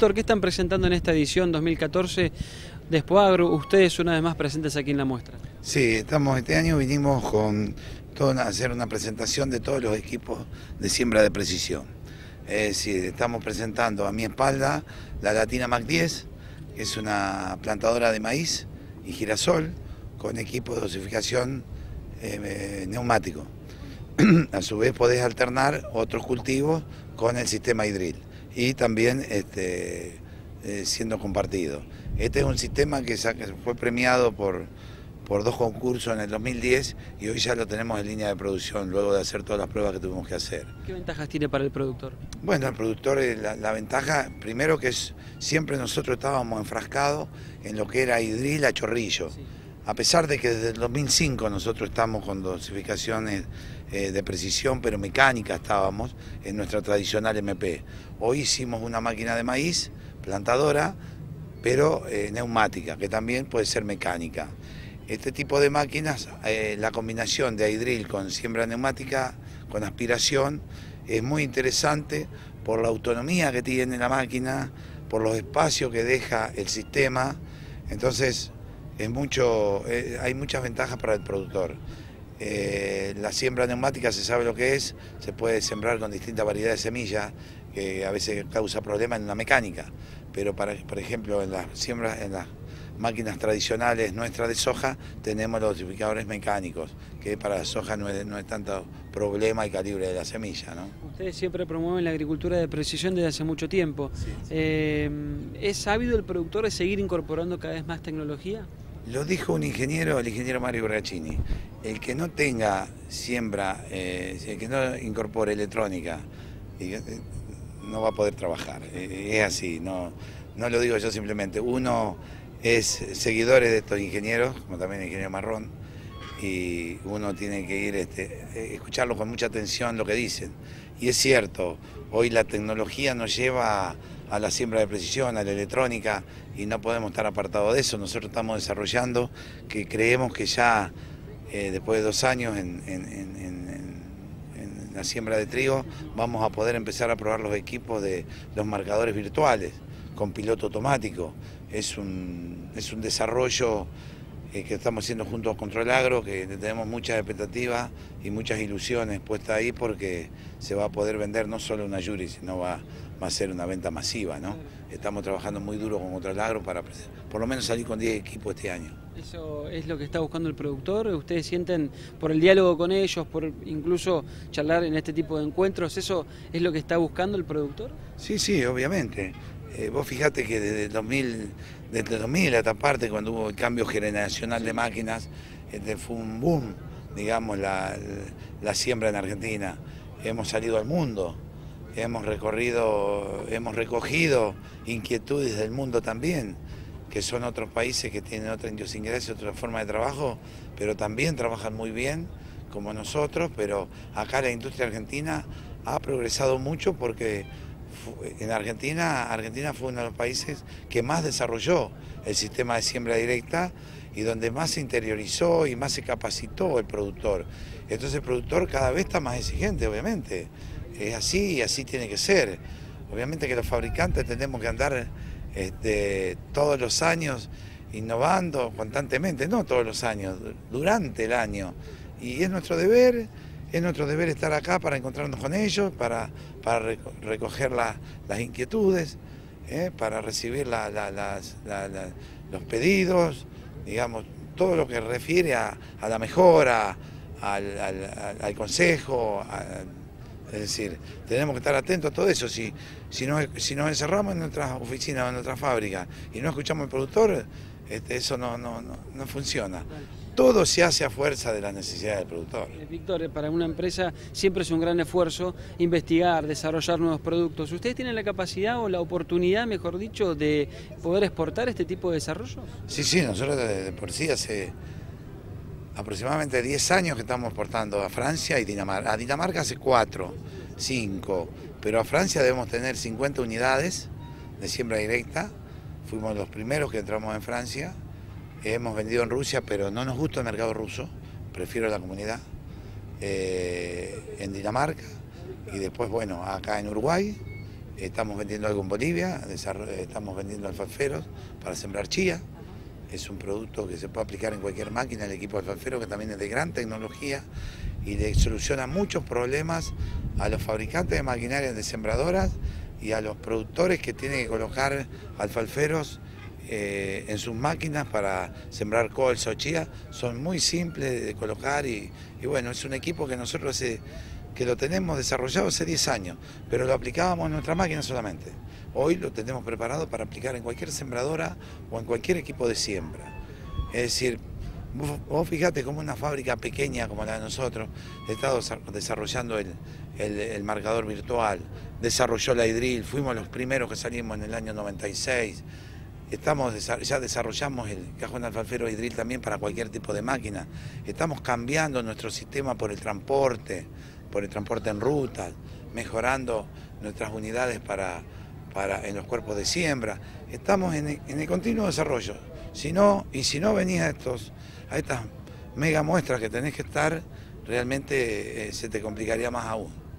Víctor, ¿qué están presentando en esta edición 2014 de Expoagro? Ustedes una vez más presentes aquí en la muestra. Sí, este año vinimos con hacer una presentación de todos los equipos de siembra de precisión. Es decir, estamos presentando a mi espalda la Latina Mac 10, que es una plantadora de maíz y girasol con equipo de dosificación neumático. A su vez podés alternar otros cultivos con el sistema Hidril y también siendo compartido. Este es un sistema que fue premiado por 2 concursos en el 2010 y hoy ya lo tenemos en línea de producción luego de hacer todas las pruebas que tuvimos que hacer. ¿Qué ventajas tiene para el productor? Bueno, el productor, la ventaja, primero que siempre nosotros estábamos enfrascados en lo que era Hidril a chorrillo. Sí. A pesar de que desde el 2005 nosotros estamos con dosificaciones de precisión, pero mecánica estábamos en nuestra tradicional MP. Hoy hicimos una máquina de maíz, plantadora, pero neumática, que también puede ser mecánica. Este tipo de máquinas, la combinación de Hidril con siembra neumática, con aspiración, es muy interesante por la autonomía que tiene la máquina, por los espacios que deja el sistema. Entonces, hay muchas ventajas para el productor. La siembra neumática se sabe lo que es, se puede sembrar con distintas variedades de semillas, que a veces causa problemas en la mecánica, pero por ejemplo en las siembras, en las máquinas tradicionales nuestras de soja, tenemos los dosificadores mecánicos, que para la soja no es tanto problema el calibre de la semilla, ¿no? Ustedes siempre promueven la agricultura de precisión desde hace mucho tiempo. Sí. ¿Es sabido el productor de seguir incorporando cada vez más tecnología? Lo dijo un ingeniero, el ingeniero Mario Borrachini. El que no tenga siembra, el que no incorpore electrónica, no va a poder trabajar. Es así, no lo digo yo simplemente. Uno es seguidor de estos ingenieros, como también el ingeniero Marrón, y uno tiene que ir escucharlo con mucha atención lo que dicen. Y es cierto, hoy la tecnología nos lleva a la siembra de precisión, a la electrónica, y no podemos estar apartados de eso. Nosotros estamos desarrollando, que creemos que ya después de 2 años en la siembra de trigo, vamos a poder empezar a probar los equipos de los marcadores virtuales con piloto automático. Es un desarrollo que estamos haciendo junto a Control Agro, que tenemos muchas expectativas y muchas ilusiones puestas ahí, porque se va a poder vender no solo una Yuri, sino va a ser una venta masiva, ¿no? Estamos trabajando muy duro con Control Agro para por lo menos salir con 10 equipos este año. ¿Eso es lo que está buscando el productor? ¿Ustedes sienten, por el diálogo con ellos, por incluso charlar en este tipo de encuentros, eso es lo que está buscando el productor? Sí, obviamente. Vos fijate que desde el 2000 a esta parte, cuando hubo el cambio generacional de máquinas, fue un boom, digamos, la siembra en Argentina. Hemos salido al mundo, hemos recogido inquietudes del mundo también, que son otros países que tienen otra idiosincrasia, otra forma de trabajo, pero también trabajan muy bien, como nosotros, pero acá la industria argentina ha progresado mucho porque en Argentina fue uno de los países que más desarrolló el sistema de siembra directa y donde más se interiorizó y más se capacitó el productor. Entonces el productor cada vez está más exigente, obviamente. Es así y así tiene que ser. Obviamente que los fabricantes tenemos que andar todos los años innovando constantemente, no todos los años, durante el año. Y es nuestro deber estar acá para encontrarnos con ellos, para recoger las inquietudes, para recibir los pedidos, digamos, todo lo que refiere a la mejora, al consejo. Es decir, tenemos que estar atentos a todo eso. Si nos encerramos en nuestras oficinas o en nuestras fábricas y no escuchamos al productor, eso no funciona. Todo se hace a fuerza de las necesidades del productor. Víctor, para una empresa siempre es un gran esfuerzo investigar, desarrollar nuevos productos. ¿Ustedes tienen la capacidad o la oportunidad, mejor dicho, de poder exportar este tipo de desarrollos? Sí, nosotros de por sí hace aproximadamente 10 años que estamos exportando a Francia y Dinamarca. A Dinamarca hace 4, 5, pero a Francia debemos tener 50 unidades de siembra directa. Fuimos los primeros que entramos en Francia. Hemos vendido en Rusia, pero no nos gusta el mercado ruso, prefiero la comunidad. En Dinamarca y después, bueno, acá en Uruguay Estamos vendiendo algo en Bolivia, estamos vendiendo alfalferos para sembrar chía. Es un producto que se puede aplicar en cualquier máquina, el equipo alfalfero, que también es de gran tecnología y le soluciona muchos problemas a los fabricantes de maquinarias de sembradoras y a los productores que tienen que colocar alfalferos en sus máquinas para sembrar colza o chía. Son muy simples de colocar y bueno, es un equipo que nosotros que lo tenemos desarrollado hace 10 años, pero lo aplicábamos en nuestra máquina solamente. Hoy lo tenemos preparado para aplicar en cualquier sembradora o en cualquier equipo de siembra. Es decir, vos fijate cómo una fábrica pequeña como la de nosotros está desarrollando el marcador virtual, desarrolló la Hidril, fuimos los primeros que salimos en el año 96. Ya desarrollamos el cajón alfalfero Hidril también para cualquier tipo de máquina. Estamos cambiando nuestro sistema por el transporte en rutas, mejorando nuestras unidades en los cuerpos de siembra. Estamos en el continuo desarrollo. Si no venís a estas mega muestras que tenés que estar, realmente se te complicaría más aún.